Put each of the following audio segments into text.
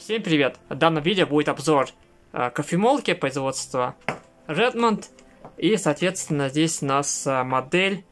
Всем привет! В данном видео будет обзор кофемолки производства Redmond. И, соответственно, здесь у нас модель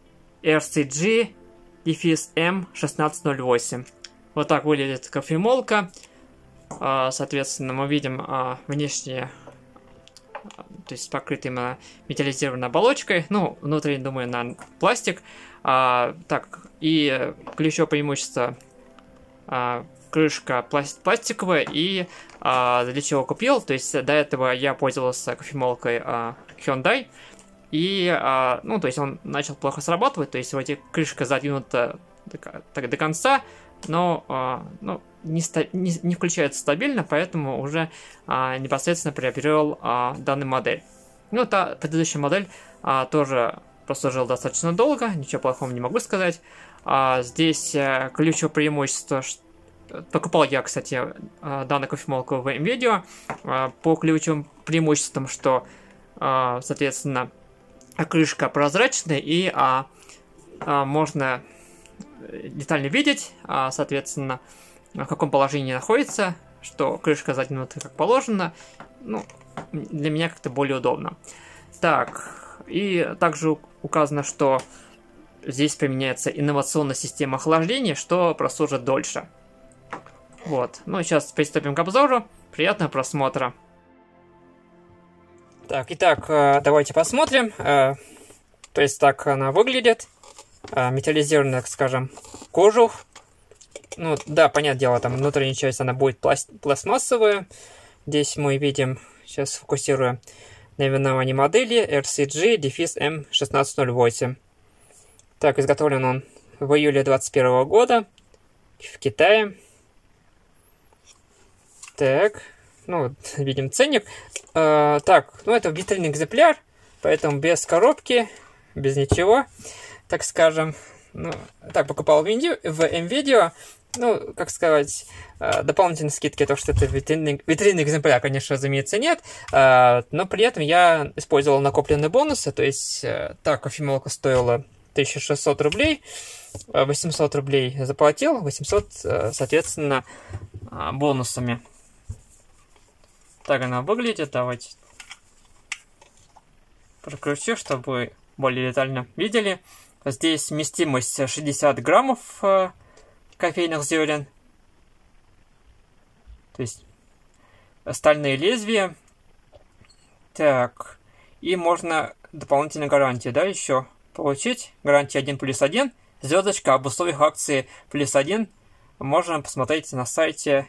RCG-M1608. Вот так выглядит кофемолка. Соответственно, мы видим внешне, то есть покрыт именно металлизированной оболочкой. Ну, внутри, думаю, на пластик. Так, и ключевое преимущество: крышка пластиковая. И для чего купил? То есть до этого я пользовался кофемолкой Hyundai. И, ну, то есть он начал плохо срабатывать. То есть вроде крышка задвинута до конца, но не включается стабильно, поэтому уже непосредственно приобрел данную модель. Ну, та предыдущая модель тоже прослужила достаточно долго, ничего плохого не могу сказать. Здесь ключевое преимущество, покупал я, кстати, данную кофемолку в МВидео, по ключевым преимуществам, что, соответственно, крышка прозрачная и можно детально видеть, соответственно, в каком положении находится, что крышка задвинута как положено. Ну, для меня как-то более удобно. Так, и также указано, что здесь применяется инновационная система охлаждения, что прослужит дольше. Вот, ну сейчас приступим к обзору. Приятного просмотра. Так, итак, давайте посмотрим. То есть так она выглядит. Металлизированная, так скажем, кожух. Ну, да, понятное дело, там внутренняя часть, она будет пластмассовая. Здесь мы видим, сейчас фокусируем, наименование модели RCG-M1608. Так, изготовлен он в июле 2021 года в Китае. Так, ну, видим ценник. Так, ну, это витринный экземпляр, поэтому без коробки, без ничего, так скажем. Ну, так, покупал в МВидео. Ну, как сказать, дополнительные скидки, то, что это витринный экземпляр, конечно, разумеется, нет. Но при этом я использовал накопленные бонусы. То есть, так, кофемолка стоила 1600 рублей, 800 рублей заплатил, 800, соответственно, бонусами. Так она выглядит. Давайте прокручу, чтобы вы более детально видели. Здесь вместимость 60 граммов кофейных зерен. То есть стальные лезвия. Так. И можно дополнительную гарантию, да, еще получить. Гарантия 1+1. Звездочка об условиях акции +1. Можно посмотреть на сайте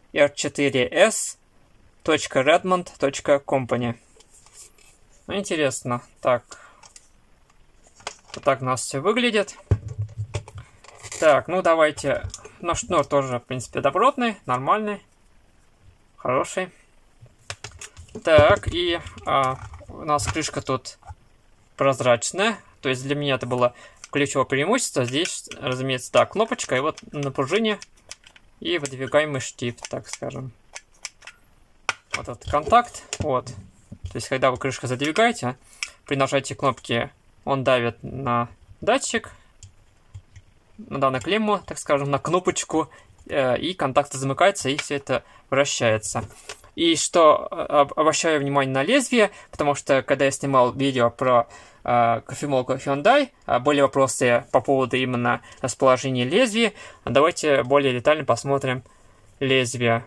r4s.redmond.company. Ну, интересно. Так. Вот так у нас все выглядит. Так, ну давайте. Ну, шнур тоже, в принципе, добротный, нормальный, хороший. Так, и у нас крышка тут прозрачная. То есть для меня это было ключевое преимущество. Здесь, разумеется, да, кнопочка, и вот на пружине и выдвигаемый штифт, так скажем. Вот этот контакт. Вот. То есть, когда вы крышку задвигаете, при нажатии кнопки он давит на датчик, на данную клемму, так скажем, на кнопочку, и контакт замыкается, и все это вращается. И что обращаю внимание на лезвие, потому что, когда я снимал видео про кофемолку Hyundai, были вопросы по поводу именно расположения лезвия. Давайте более детально посмотрим лезвие.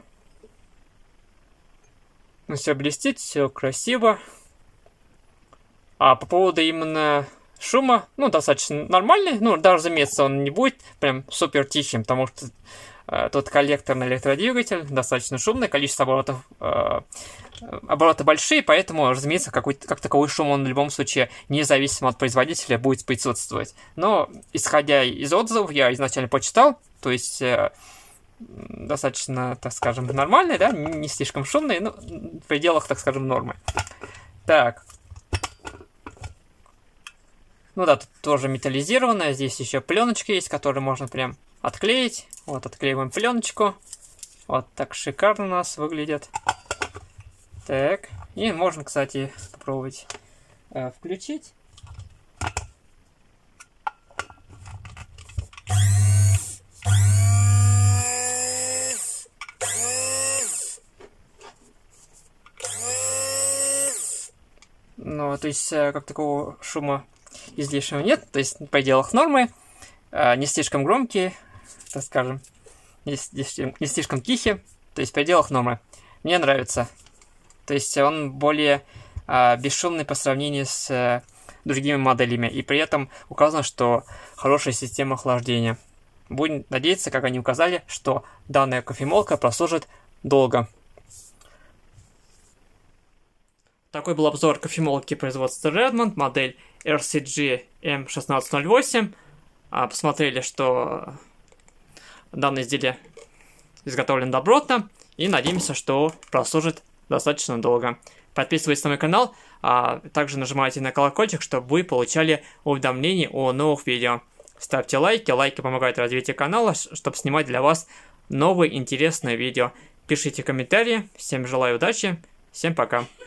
Ну, все блестит, все красиво. А по поводу именно шума, ну, достаточно нормальный. Ну, даже, разумеется, он не будет прям супер тихим, потому что тот коллекторный электродвигатель достаточно шумный, количество оборотов, обороты большие, поэтому, разумеется, как таковой шум он в любом случае, независимо от производителя, будет присутствовать. Но, исходя из отзывов, я изначально почитал, то есть достаточно, так скажем, нормальный, да, не слишком шумный, но в пределах, так скажем, нормы. Так. Ну да, тут тоже металлизированная. Здесь еще пленочка есть, которую можно прям отклеить. Вот, отклеиваем пленочку. Вот так шикарно у нас выглядит. Так. И можно, кстати, попробовать включить. но то есть как такого шума излишнего нет, то есть в пределах нормы, не слишком громкие, так скажем, не слишком тихие, то есть в пределах нормы. Мне нравится. То есть он более бесшумный по сравнению с другими моделями, и при этом указано, что хорошая система охлаждения. Будем надеяться, как они указали, что данная кофемолка прослужит долго. Такой был обзор кофемолки производства Redmond, модель RCG M1608. Посмотрели, что данное изделие изготовлено добротно, и надеемся, что прослужит достаточно долго. Подписывайтесь на мой канал, а также нажимайте на колокольчик, чтобы вы получали уведомления о новых видео. Ставьте лайки, лайки помогают развитию канала, чтобы снимать для вас новые интересные видео. Пишите комментарии, всем желаю удачи, всем пока.